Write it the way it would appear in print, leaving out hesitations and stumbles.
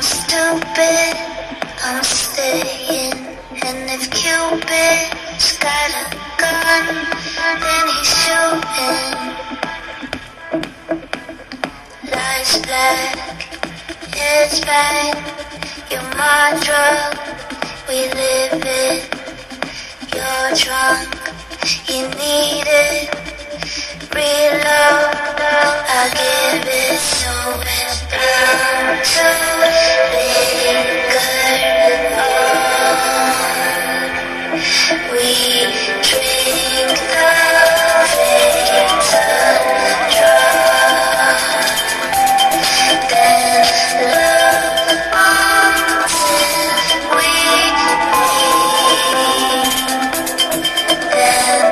stupid, I'm staying. And if Cupid's got a gun, then he's shooting. Life's black, it's bang. You're my drug, we live it. You're drunk, you need it. Real love, I'll give it. So it's bound to linger on. We drink the veins undrunk. Then love until we meet. Then